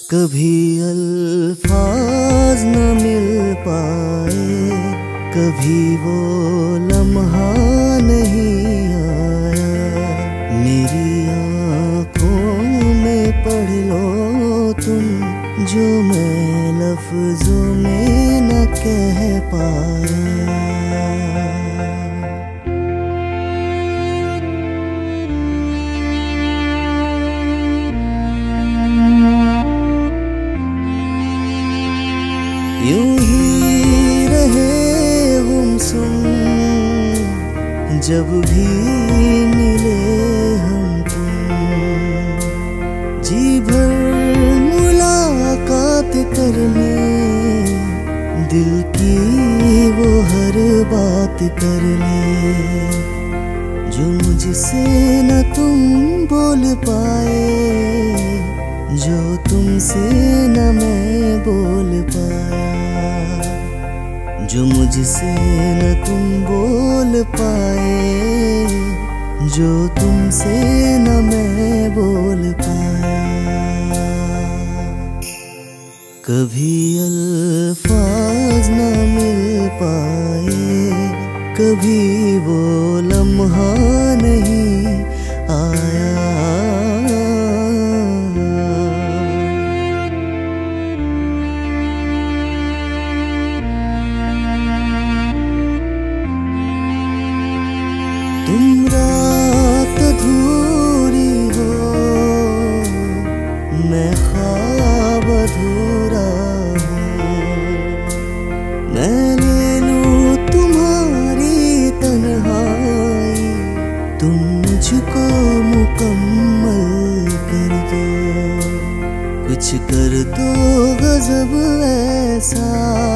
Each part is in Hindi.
कभी अल्फाज न मिल पाए, कभी वो लम्हा नहीं आया। मेरी आँखों में पढ़ लो तुम जो मैं लफ्जों में न कह पाया। यूं ही रहे गुमसुम जब भी मिले हम तुम, जी भर मुलाकात कर ले, दिल की वो हर बात कर ले, जो मुझसे न तुम बोल पाए, जो तुमसे न मैं बोल पाया, जो मुझसे न तुम बोल पाए, जो तुमसे न मैं बोल पाया। कभी अल्फाज न मिल पाए, कभी वो लम्हा नहीं आया। तुम रात अधूरी हो, मैं ख्वाब अधूरा हूँ, मैं ले लूँ तुम्हारी तन्हाई, तुम मुझको मुकम्मल कर दो, कुछ कर दो गजब ऐसा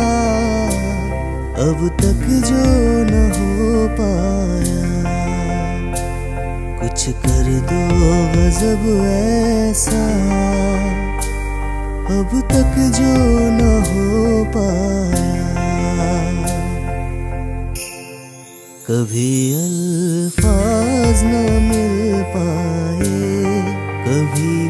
अब तक जो न हो पाया, कुछ कर दो गजब ऐसा अब तक जो न हो पाया। कभी अल्फाज न मिल पाए, कभी